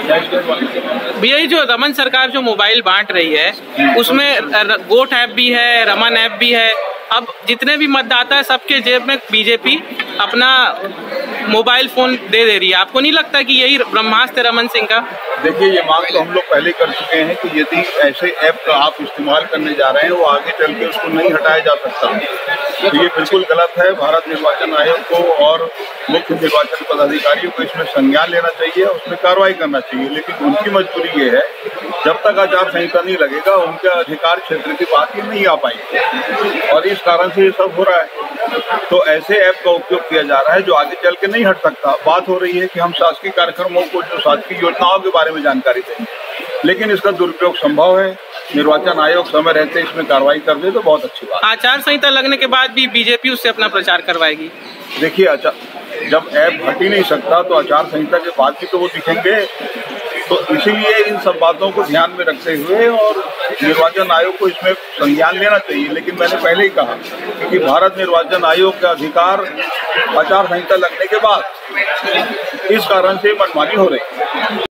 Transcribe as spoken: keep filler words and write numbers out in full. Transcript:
भैया जो रमन सरकार जो मोबाइल बांट रही है उसमें गोट ऐप भी है, रमन ऐप भी है। अब जितने भी मतदाता है सबके जेब में बीजेपी अपना मोबाइल फोन दे दे रही है। आपको नहीं लगता कि यही ब्रह्मास्त्र है रमन सिंह का? देखिए, ये मांग तो हम लोग पहले कर चुके हैं कि यदि ऐसे ऐप का आप इस्तेमाल करने जा रहे हैं वो आगे चल के उसको नहीं हटाया जा सकता। तो ये बिल्कुल गलत है। भारत निर्वाचन आयोग को और मुख्य निर्वाचन पदाधिकारियों को इसमें संज्ञान लेना चाहिए, उसमें कार्रवाई करना चाहिए। लेकिन उनकी मजबूरी ये है, जब तक आचार संहिता नहीं लगेगा उनके अधिकार क्षेत्र की बात ही नहीं आ पाएगी, और इस कारण से ये सब हो रहा है। तो ऐसे ऐप का उपयोग किया जा रहा है जो आगे चल के नहीं हट सकता। बात हो रही है कि हम शासकीय कार्यक्रमों को, जो शासकीय योजनाओं के बारे में जानकारी देंगे, लेकिन इसका दुरुपयोग संभव है। निर्वाचन आयोग समय रहते इसमें कार्रवाई कर दे तो बहुत अच्छी बात। आचार संहिता लगने के बाद भी बीजेपी उससे अपना प्रचार करवाएगी। देखिए, आचार जब ऐप हट ही नहीं सकता तो आचार संहिता के बाद भी तो वो दिखेंगे। तो इसीलिए इन सब बातों को ध्यान में रखते हुए और निर्वाचन आयोग को इसमें संज्ञान लेना चाहिए। लेकिन मैंने पहले ही कहा कि भारत निर्वाचन आयोग का अधिकार आचार संहिता लगने के बाद, इस कारण से मनमानी हो रही है।